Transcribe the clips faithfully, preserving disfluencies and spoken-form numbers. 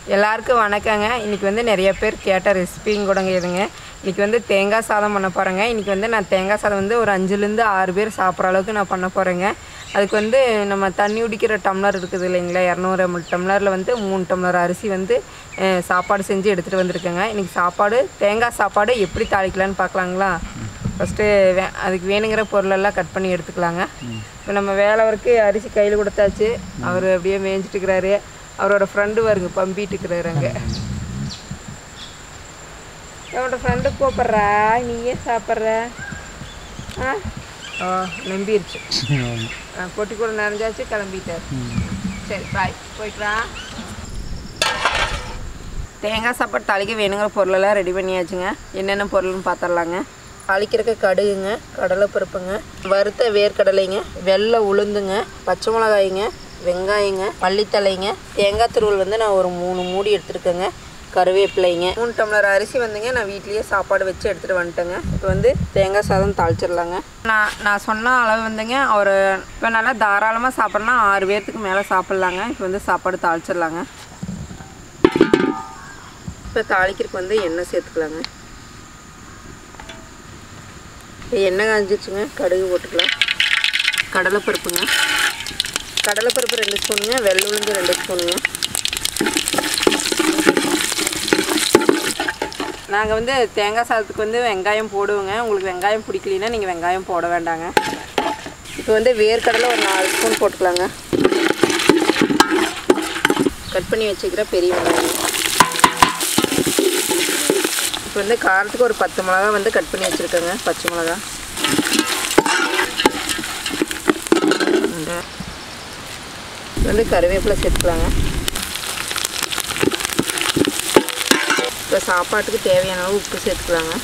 எல்லாருக்கும் வணக்கங்க. இன்றைக்கி வந்து நிறைய பேர் கேட்ட ரெசிபியும் கூடங்க இதுங்க. இன்றைக்கி வந்து தேங்காய் சாதம் பண்ண போகிறேங்க. இன்றைக்கி வந்து நான் தேங்காய் சாதம் வந்து ஒரு அஞ்சுலேருந்து ஆறு பேர் சாப்பிட்ற அளவுக்கு நான் பண்ண போகிறேங்க. அதுக்கு வந்து நம்ம தண்ணி குடிக்கிற டம்ளர் இருக்குது இல்லைங்களா, இரநூறு எம்எல் டம்ளரில் வந்து மூணு டம்ளர் அரிசி வந்து சாப்பாடு செஞ்சு எடுத்துகிட்டு வந்திருக்கேங்க. இன்றைக்கி சாப்பாடு தேங்காய் சாப்பாடு எப்படி தாளிக்கலான்னு பார்க்கலாங்களா? ஃபஸ்ட்டு வே அதுக்கு வேணுங்கிற பொருளெல்லாம் கட் பண்ணி எடுத்துக்கலாங்க. இப்போ நம்ம வேலை வரைக்கும் அரிசி கையில் கொடுத்தாச்சு. அவர் அப்படியே மேய்ஞ்சிட்டு இருக்கிறாரு. அவரோட ஃப்ரெண்டு வருங்க பம்பிட்டு இருக்கிறாரு அங்கே. என்னோட ஃப்ரெண்டு கூப்பிட்றா, நீயே சாப்பிட்ற? ஆ ஓ நம்பிடுச்சு. பொட்டி கூட நிறைஞ்சாச்சு, கிளம்பிட்டார். சரி பாய், போய்க்கலாம். தேங்காய் சாப்பாடு தாளிக்க வேணுங்கிற பொருளெல்லாம் ரெடி பண்ணியாச்சுங்க. என்னென்ன பொருள்னு பார்த்துடலாங்க. தாளிக்கிறக்க கடுகுங்க, கடலைப்பருப்புங்க, வறுத்த வேர்க்கடலைங்க, வெள்ளை உளுந்துங்க, பச்சை மிளகாய்ங்க, வெங்காயங்க, மல்லித்தலைங்க, தேங்காய் துருவல் வந்து நான் ஒரு மூணு மூடி எடுத்துருக்கேங்க, கருவேப்பிலைங்க, மூணு டம்ளர் அரிசி வந்துங்க நான் வீட்லேயே சாப்பாடு வச்சு எடுத்துகிட்டு வந்துட்டேங்க. இப்போ வந்து தேங்காய் சாதம் தாளிச்சிடலாங்க. நான் நான் சொன்ன அளவு வந்துங்க ஒரு இப்போ நல்லா தாராளமாக சாப்பிட்றனா ஆறு பேர்த்துக்கு மேலே சாப்பிட்லாங்க. இப்போ வந்து சாப்பாடு தாளிச்சிடலாங்க. இப்போ தாளிக்கிறதுக்கு வந்து எண்ணெய் சேர்த்துக்கலாங்க. இப்போ எண்ணெய் காஞ்சிச்சுங்க, கடுகு போட்டுக்கலாம். கடலைப்பருப்புங்க, கடலைப்பருப்பு ரெண்டு ஸ்பூனுங்க, வெள்ளை உளுந்து ரெண்டு ஸ்பூனுங்க. நாங்கள் வந்து தேங்காய் சாதத்துக்கு வந்து வெங்காயம் போடுவோங்க. உங்களுக்கு வெங்காயம் பிடிக்கலன்னா நீங்கள் வெங்காயம் போட வேண்டாங்க. இப்போ வந்து வேர்க்கடலை ஒரு நாலு ஸ்பூன் போட்டுக்கலாங்க. கட் பண்ணி வச்சுக்கிற பெரிய வெங்காயம். இப்போ வந்து காரத்துக்கு ஒரு பத்து மிளகா வந்து கட் பண்ணி வச்சுருக்கேங்க, பச்சை மிளகா. வந்து கருவேப்பிலை சேர்த்துக்கலாங்க. இப்போ சாப்பாட்டுக்கு தேவையான அளவு உப்பு சேர்த்துக்கலாங்க.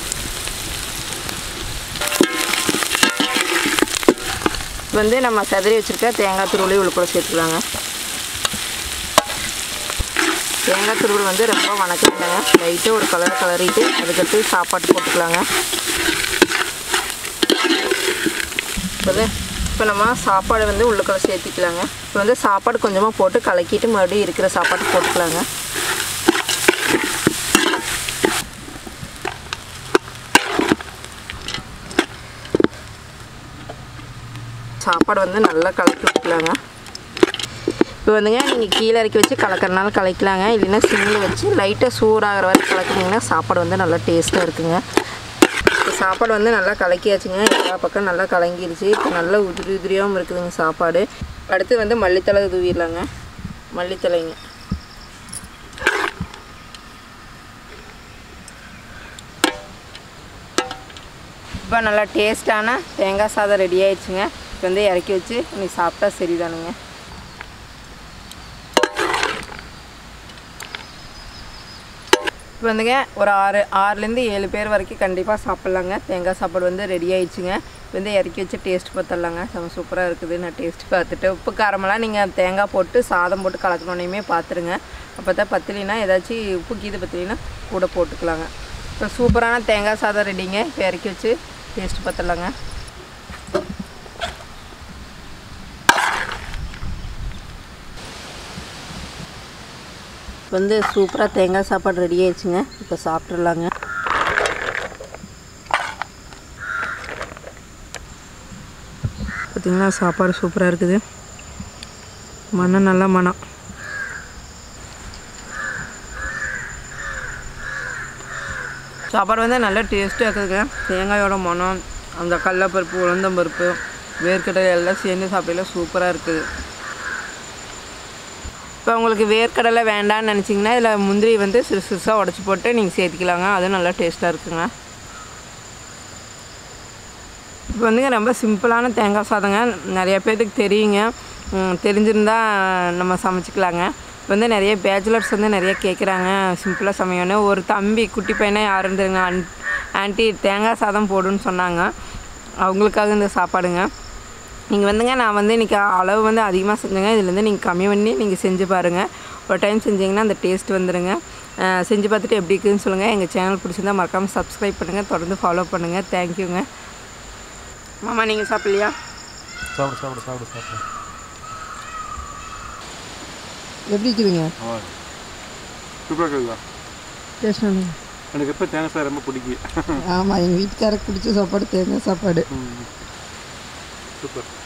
வந்து நம்ம சதுரி வச்சுருக்க தேங்காய் துருவலையும் உள்ள சேர்த்துக்கலாங்க. தேங்காய் துருவல் வந்து ரொம்ப வணக்கங்க. லைட்டாக ஒரு கலர் கலரிட்டு அதுக்கடுத்து சாப்பாட்டு போட்டுக்கலாங்க. இப்போ இப்போ நம்ம சாப்பாடு வந்து உள்ளுக்குள்ள சேர்த்திக்கலாங்க. இப்போ வந்து சாப்பாடு கொஞ்சமாக போட்டு கலக்கிட்டு மறுபடியும் இருக்கிற சாப்பாடு போட்டுக்கலாங்க. சாப்பாடு வந்து நல்லா கலக்கி விட்டுக்கலாங்க. இப்போ வந்துங்க நீங்கள் கீழே இறக்கி வச்சு கலக்கிறனால கலக்கலாங்க, இல்லைன்னா சிம்மில் வச்சு லைட்டாக சூடாகிற வரை கலக்குனீங்கன்னா சாப்பாடு வந்து நல்லா டேஸ்ட்டாக இருக்குங்க. இப்போ சாப்பாடு வந்து நல்லா கலக்கியாச்சுங்க. எல்லா பக்கம் நல்லா கலங்கிடுச்சு. இப்போ நல்லா உதிரி உதிரியாகவும் இருக்குதுங்க சாப்பாடு. அடுத்து வந்து மல்லித்தலை தூவிடலாங்க. மல்லித்தலைங்க இப்போ நல்லா டேஸ்ட்டான தேங்காய் சாதம் ரெடி ஆயிடுச்சுங்க. இப்போ வந்து இறக்கி வச்சு இன்னைக்கு சாப்பிட்டா சரிதானுங்க. இப்போ வந்துங்க ஒரு ஆறு ஆறுலேருந்து ஏழு பேர் வரைக்கும் கண்டிப்பாக சாப்பிட்லாங்க. தேங்காய் சாப்பாடு வந்து ரெடி ஆயிடுச்சுங்க. வந்து இறக்கி வச்சு டேஸ்ட் பார்த்துடலாங்க. செம்ம சூப்பராக இருக்குது. நான் டேஸ்ட் பார்த்துட்டு உப்பு காரமெல்லாம் நீங்கள் தேங்காய் போட்டு சாதம் போட்டு கலக்கணுன்னே பார்த்துருங்க. அப்போ தான் பத்திலினா ஏதாச்சும் உப்பு கீது பத்திலினா கூட போட்டுக்கலாங்க. இப்போ சூப்பரான தேங்காய் சாதம் ரெடிங்க. இப்போ இறக்கி வச்சு டேஸ்ட் பார்த்துடலாங்க. வந்து சூப்பராக தேங்காய் சாப்பாடு ரெடி ஆயிடுச்சுங்க. இப்போ சாப்பிட்றலாங்க. பார்த்திங்கன்னா சாப்பாடு சூப்பராக இருக்குது. மனம் நல்ல மனம். சாப்பாடு வந்து நல்லா டேஸ்ட்டாக இருக்குதுங்க. தேங்காயோட மனம், அந்த கடலைப்பருப்பு, உளுந்தம்பருப்பு, வேர்க்கடலை எல்லாம் சேர்ந்து சாப்பிடல சூப்பராக இருக்குது. இப்போ உங்களுக்கு வேர்க்கடலை வேண்டான்னு நினச்சிங்கன்னா இதில் முந்திரி வந்து சிறு சிறுசாக உடச்சி போட்டு நீங்கள் சேர்த்துக்கலாங்க. அதுவும் நல்லா டேஸ்ட்டாக இருக்குங்க. இப்போ வந்துங்க ரொம்ப சிம்பிளான தேங்காய் சாதங்க. நிறைய பேர்த்துக்கு தெரியுங்க, தெரிஞ்சிருந்தால் நம்ம சமைச்சிக்கலாங்க. இப்போ வந்து நிறைய பேச்சுலர்ஸ் வந்து நிறைய கேட்குறாங்க சிம்பிளாக சமையணும்னு. ஒரு தம்பி குட்டி பையனை யாரும் தெரியுங்க, அன் ஆண்டி தேங்காய் சாதம் போடுன்னு சொன்னாங்க. அவங்களுக்காக இந்த சாப்பாடுங்க. நீங்கள் வந்துங்க நான் வந்து இன்றைக்கி அளவு வந்து அதிகமாக செஞ்சேங்க. இதுலேருந்து நீங்கள் கம்மி பண்ணி நீங்கள் செஞ்சு பாருங்கள். ஒரு டைம் செஞ்சிங்கன்னா அந்த டேஸ்ட் வந்துடுங்க. செஞ்சு பார்த்துட்டு எப்படி இருக்குதுன்னு சொல்லுங்கள். எங்கள் சேனல் பிடிச்சிருந்தால் மறக்காமல் சப்ஸ்கிரைப் பண்ணுங்கள், தொடர்ந்து ஃபாலோ பண்ணுங்கள். தேங்க்யூங்க. மாமா நீங்கள் சாப்பிட்லையா? சாப்பிடு சாப்பிடு சாப்பிடு சாப்பிடு எப்படி இருக்குதுங்க? சூப்பராக இருக்குதா? டேஸ்ட் நல்லா எனக்கு எப்போ தேங்காய் சாதம் ரொம்ப பிடிக்கும். ஆமாம், எங்கள் வீட்டுக்காரருக்கு பிடிச்ச சாப்பாடு தேங்காய் சாப்பாடு. சூப்பர்.